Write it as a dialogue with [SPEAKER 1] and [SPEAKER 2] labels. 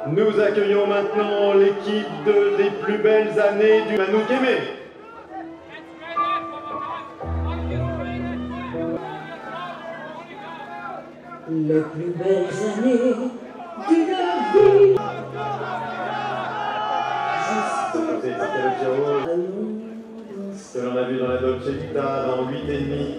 [SPEAKER 1] Nous accueillons maintenant l'équipe des plus belles années du Manouk Aimé.
[SPEAKER 2] Les plus belles années d'une vie.
[SPEAKER 1] Que l'on a vu dans la Dolce Vita, dans 8 et demi.